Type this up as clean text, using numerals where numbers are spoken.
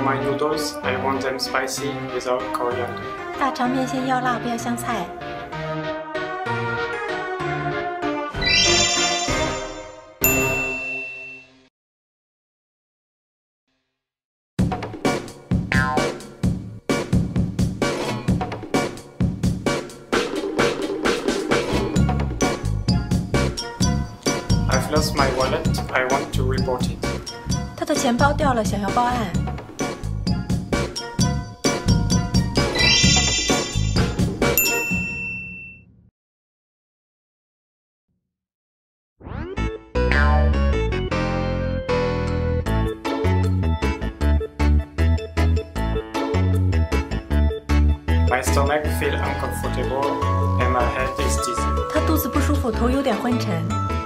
my noodles, I want them spicy without coriander. 大肠面线要辣，不要香菜。 I've lost my wallet. I want to report it. 他的钱包掉了，想要报案。 My stomach feels uncomfortable and my head is dizzy. 他肚子不舒服，头有点昏沉。